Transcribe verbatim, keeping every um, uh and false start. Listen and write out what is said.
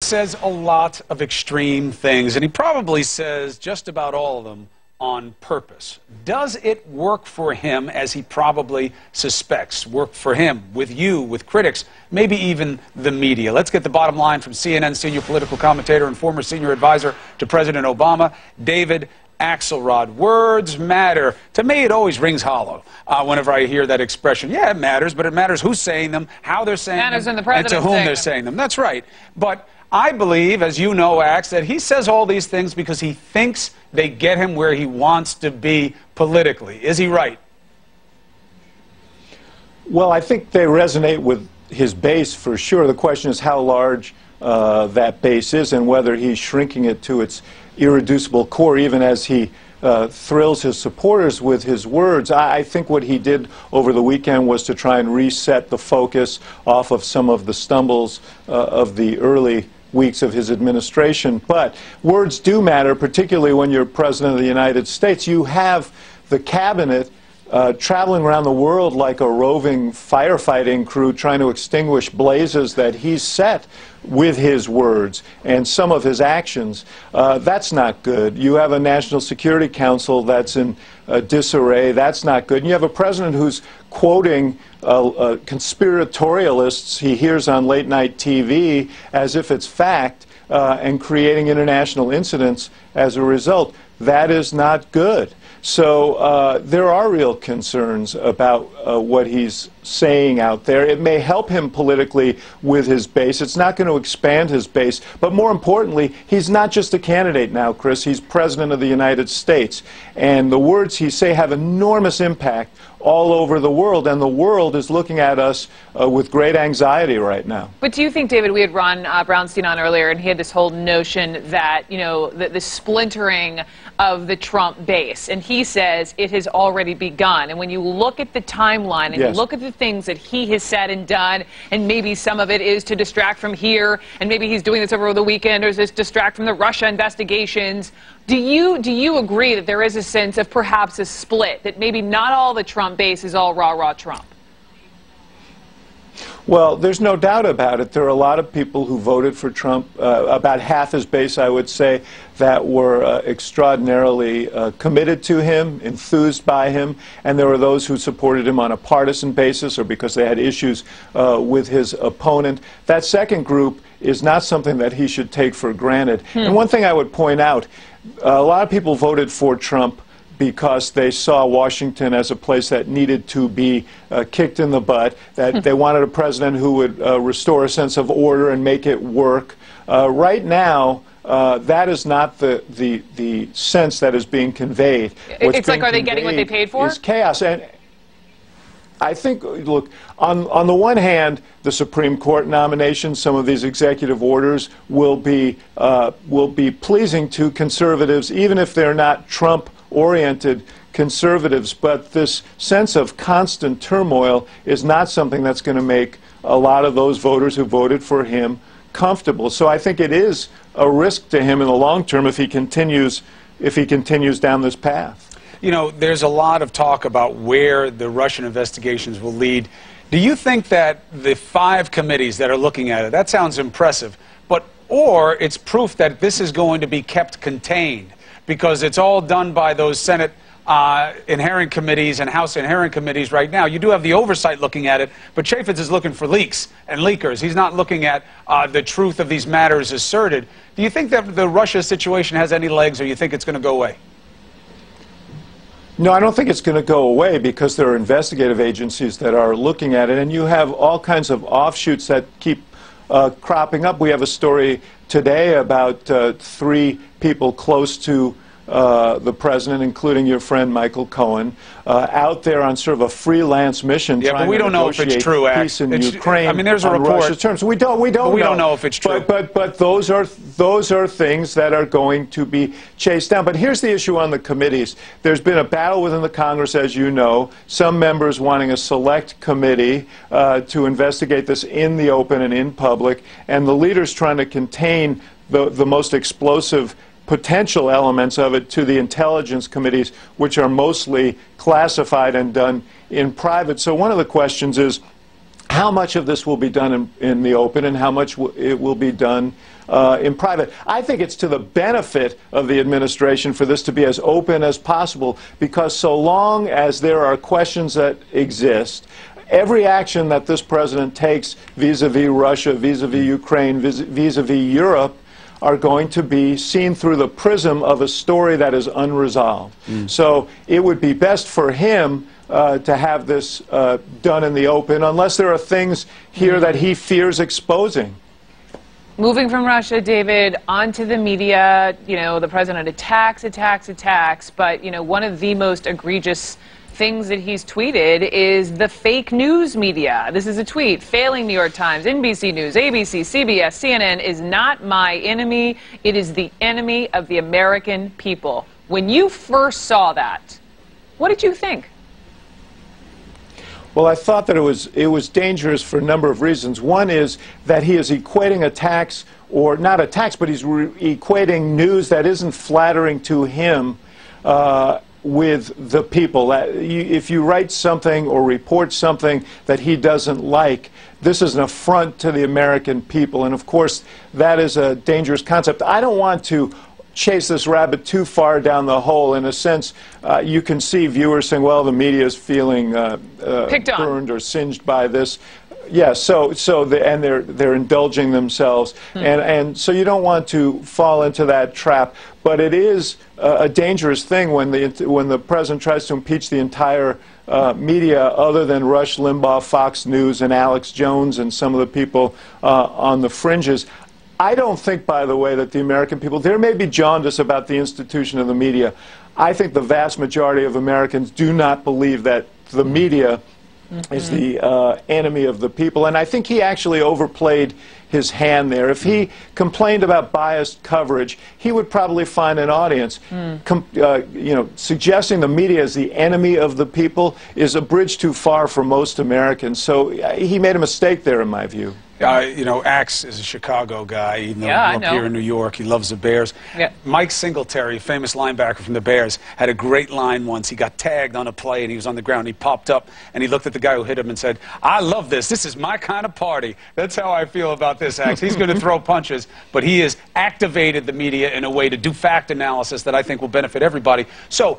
says a lot of extreme things, and he probably says just about all of them on purpose. Does it work for him, as he probably suspects? Work for him, with you, with critics, maybe even the media? Let's get the bottom line from C N N senior political commentator and former senior advisor to President Obama, David Axelrod. Words matter. To me, it always rings hollow uh, whenever I hear that expression. Yeah, it matters, but it matters who's saying them, how they're saying matters them, when the president's and to whom saying they're them. saying them. That's right. But I believe, as you know, Ax, that he says all these things because he thinks they get him where he wants to be politically. Is he right? Well, I think they resonate with his base for sure. The question is how large uh, that base is and whether he's shrinking it to its irreducible core, even as he uh, thrills his supporters with his words. I, I think what he did over the weekend was to try and reset the focus off of some of the stumbles uh, of the early weeks of his administration. But words do matter, particularly when you're President of the United States. You have the cabinet uh, traveling around the world like a roving firefighting crew trying to extinguish blazes that he's set with his words and some of his actions. Uh, that's not good. You have a National Security Council that's in uh, disarray. That's not good. And you have a president who's quoting uh, uh, conspiratorialists he hears on late night T V as if it's fact uh, and creating international incidents as a result. That is not good. So uh, there are real concerns about uh, what he's saying out there. It may help him politically with his base. It's not going to expand his base. But more importantly, he's not just a candidate now, Chris. He's President of the United States. And the words he say have enormous impact all over the world, and the world is looking at us uh, with great anxiety right now. But do you think, David, we had Ron uh, Brownstein on earlier, and he had this whole notion that, you know, the, the splintering of the Trump base, and he says it has already begun. And when you look at the timeline and yes. you look at the things that he has said and done, and maybe some of it is to distract from here, and maybe he's doing this over the weekend, or is this distract from the Russia investigations, do you, do you agree that there is a sense of perhaps a split, that maybe not all the Trump base is all rah-rah Trump? Well, there's no doubt about it. There are a lot of people who voted for Trump, uh, about half his base, I would say, that were uh, extraordinarily uh, committed to him, enthused by him, and there were those who supported him on a partisan basis or because they had issues uh, with his opponent. That second group is not something that he should take for granted. Hmm. And one thing I would point out, a lot of people voted for Trump because they saw Washington as a place that needed to be uh, kicked in the butt, that they wanted a president who would uh, restore a sense of order and make it work. Uh, right now, uh, that is not the, the, the sense that is being conveyed. What's it's like, are they getting what they paid for? Is chaos. And I think, look, on, on the one hand, the Supreme Court nominations, some of these executive orders will be, uh, will be pleasing to conservatives, even if they're not Trump-oriented conservatives. But this sense of constant turmoil is not something that's going to make a lot of those voters who voted for him comfortable. So I think it is a risk to him in the long term if he continues, if he continues down this path. You know, there's a lot of talk about where the Russian investigations will lead. Do you think that the five committees that are looking at it, that sounds impressive, but or it's proof that this is going to be kept contained because it's all done by those Senate uh, inherent committees and House inherent committees right now? You do have the oversight looking at it, but Chaffetz is looking for leaks and leakers. He's not looking at uh, the truth of these matters asserted. Do you think that the Russia situation has any legs, or you think it's going to go away? No, I don't think it's going to go away because there are investigative agencies that are looking at it, and you have all kinds of offshoots that keep uh, cropping up. We have a story today about uh, three people close to uh, the president, including your friend Michael Cohen, uh, out there on sort of a freelance mission yeah, trying but we to don't know if it's true, peace in it's, Ukraine. I mean, there's a on report. Russia's terms. We don't. We don't. But we know. don't know if it's true. But, but but those are those are things that are going to be chased down. But here's the issue on the committees. There's been a battle within the Congress, as you know. Some members wanting a select committee uh, to investigate this in the open and in public, and the leaders trying to contain the the most explosive potential elements of it to the intelligence committees, which are mostly classified and done in private. So one of the questions is, how much of this will be done in, in the open and how much w it will be done uh, in private. I think it's to the benefit of the administration for this to be as open as possible, because so long as there are questions that exist, every action that this president takes vis-a-vis Russia, vis-a-vis Ukraine, vis-a-vis Europe, are going to be seen through the prism of a story that is unresolved. Mm. So it would be best for him uh, to have this uh, done in the open, unless there are things here that he fears exposing. Moving from Russia, David, onto the media, you know, the president attacks, attacks, attacks, but, you know, one of the most egregious things that he's tweeted is the fake news media. This is a tweet. Failing New York Times, N B C News, A B C, C B S, C N N is not my enemy. It is the enemy of the American people. When you first saw that, what did you think? Well, I thought that it was, it was dangerous for a number of reasons. One is that he is equating attacks, or not attacks, but he's re equating news that isn't flattering to him uh, with the people. If you write something or report something that he doesn't like, this is an affront to the American people. And of course, that is a dangerous concept. I don't want to chase this rabbit too far down the hole. In a sense, uh, you can see viewers saying, well, the media is feeling uh, uh, burned or singed by this. Yeah, so so the, and they're they're indulging themselves, hmm. and and so you don't want to fall into that trap. But it is uh, a dangerous thing when the when the president tries to impeach the entire uh, media, other than Rush Limbaugh, Fox News, and Alex Jones, and some of the people uh, on the fringes. I don't think, by the way, that the American people, there may be jaundice about the institution of the media. I think the vast majority of Americans do not believe that the media Mm-hmm. is the uh, enemy of the people, and I think he actually overplayed his hand there. If he complained about biased coverage, he would probably find an audience. Mm. Com uh, you know, suggesting the media is the enemy of the people is a bridge too far for most Americans. So uh, he made a mistake there, in my view. Uh, you know, Axe is a Chicago guy. Even though yeah, he grew up here in New York, he loves the Bears. Yeah. Mike Singletary, famous linebacker from the Bears, had a great line once. He got tagged on a play, and he was on the ground. He popped up, and he looked at the guy who hit him and said, "I love this. This is my kind of party." That's how I feel about this, Axe. He's going to throw punches, but he has activated the media in a way to do fact analysis that I think will benefit everybody. So